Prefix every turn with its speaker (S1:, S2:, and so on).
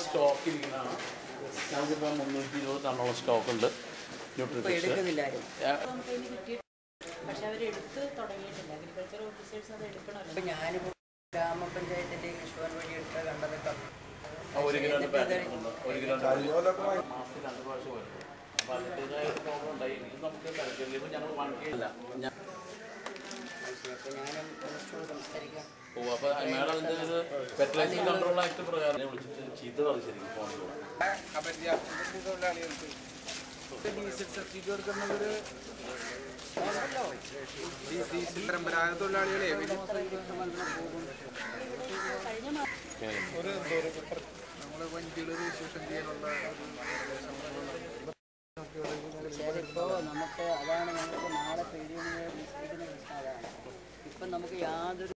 S1: Stock ഇരിക്കുന്നതാണ്. നമുക്കിപ്പോൾ 320 ടണ്ണോളം stock ഉണ്ട്.
S2: പക്ഷെ അവരെടുത്ത് തുടങ്ങിയിട്ടില്ല. അഗ്രികൾച്ചർ ഓഫീസേഴ്സ് അത് എടുക്കണമല്ലോ.
S3: ഞാനിപ്പോൾ ഗ്രാമപഞ്ചായത്തിൻ്റെ കൃഷിഭവൻ വഴി എടുത്ത കണ്ടതൊക്കെ
S1: 1 കിലോ മാസത്തിൽ 2 പ്രാവശ്യം വരും. അപ്പോൾ അതിൻ്റെതായ പ്രോബ്ലം ഉണ്ടായി. ഇത് നമുക്ക് തലക്കറിയുമ്പോൾ ഞങ്ങൾ 1 kg അല്ല
S3: സംസാരിക്കാം.
S1: അപ്പോൾ മേഡം അതിൻ്റെ ഇത് ഫെർട്ടിലൈസർ കൺട്രോൾ ആക്ട് പ്രകാരം വിളിച്ചിട്ട് ചീത്ത പറഞ്ഞു ശരിക്കും ഫോണിലൂടെ.
S4: ഡീസൽ സബ്സിഡി കൊടുക്കുന്നത് പരമ്പരാഗത തൊഴിലാളികളെ നമ്മളെ വണ്ടികൾ രജിസ്ട്രേഷൻ ചെയ്യാനുള്ള
S3: ഇപ്പോൾ നമുക്ക് അതാണ് ഞങ്ങൾക്ക് നാളെ പേടിയുന്ന പ്രശ്നം. അതാണ് ഇപ്പം നമുക്ക് യാതൊരു